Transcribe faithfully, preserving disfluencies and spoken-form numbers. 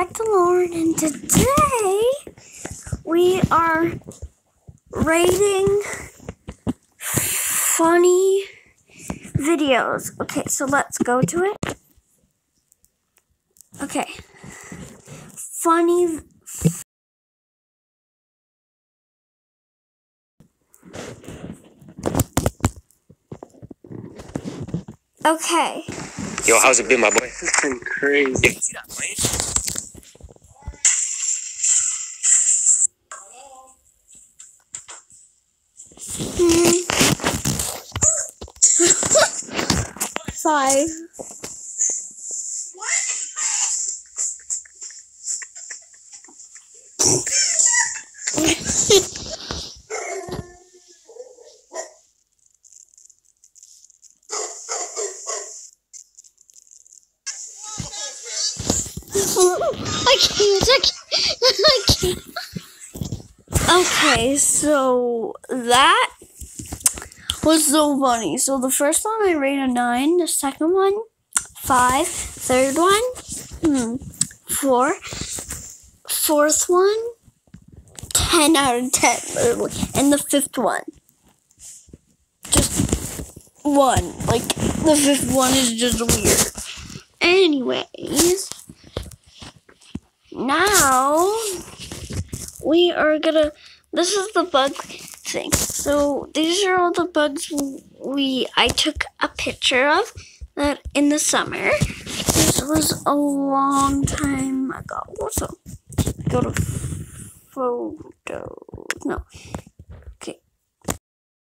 back to Lauren, and today we are rating funny videos. Okay, so let's go to it. Okay, funny. Okay. Yo, how's it been, my boy? It's been crazy. Yeah, see that plane? Hmm. Five. I can't, I can't, I can't. Okay, so that was so funny. So the first one I rated a nine, the second one, five, third one, hmm, four, fourth one, ten out of ten, literally, and the fifth one, just one. Like, the fifth one is just weird. Anyways, now we are gonna, this is the bug thing. So these are all the bugs we, I took a picture of that in the summer. This was a long time ago. So go to photos, no,